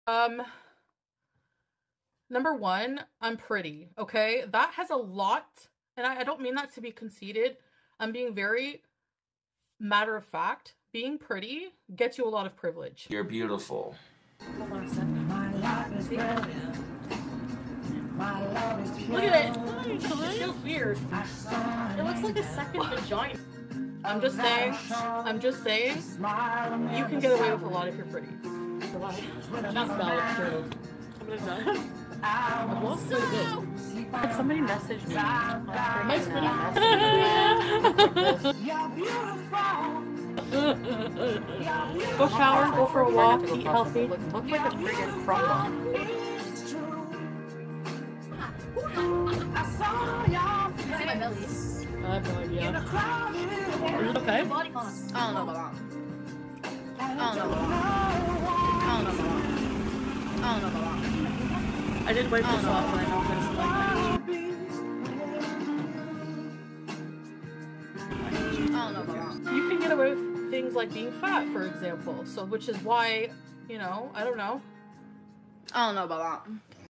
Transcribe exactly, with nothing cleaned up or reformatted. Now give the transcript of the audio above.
Um, number one, I'm pretty, okay? That has a lot, and I, I don't mean that to be conceited. I'm being very matter of fact. Being pretty gets you a lot of privilege. You're beautiful. Hold on a second. Look at it. It feels weird. It looks like a second vagina. I'm just saying, I'm just saying, you can get away with a lot if you're pretty. That's valid, true. I'm gonna die. It looks so good. Could somebody message me? My skinny Go shower, go for a walk, eat healthy. Look like a friggin' crumble. See my belly. I have no idea. Is it okay? I don't know about that. I don't know about that. I don't know about that. I don't know about that. I did wipe this off, but I know this like I don't know about that. You can get away with things like being fat, for example. So, which is why, you know, I don't know. I don't know about that.